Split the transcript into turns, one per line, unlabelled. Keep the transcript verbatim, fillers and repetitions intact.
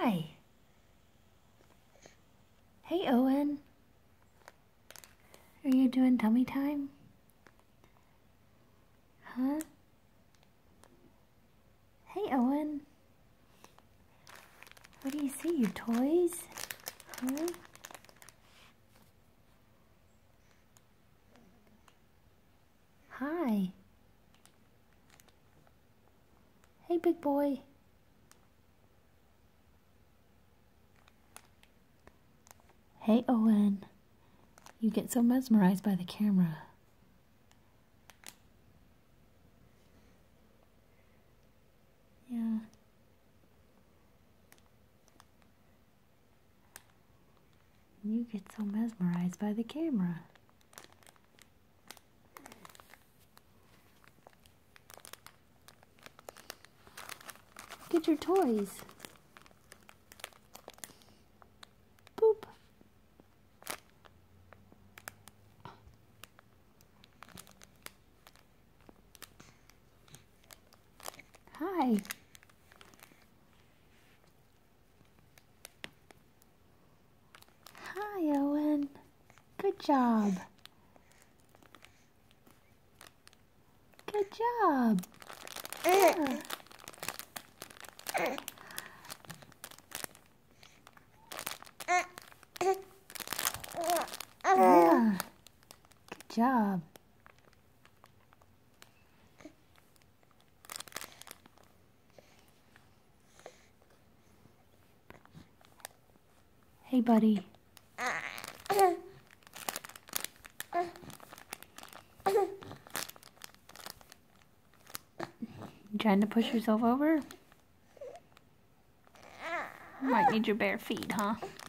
Hi. Hey, Owen. Are you doing tummy time? Huh? Hey, Owen. What do you see? Your toys? Huh? Hi. Hey, big boy. Hey, Owen. You get so mesmerized by the camera. Yeah. You get so mesmerized by the camera. Look at your toys. Boop. Hi. Hi, Owen. Good job. Good job. Yeah. Yeah. Good job. Hey, buddy. You trying to push yourself over? You might need your bare feet, huh?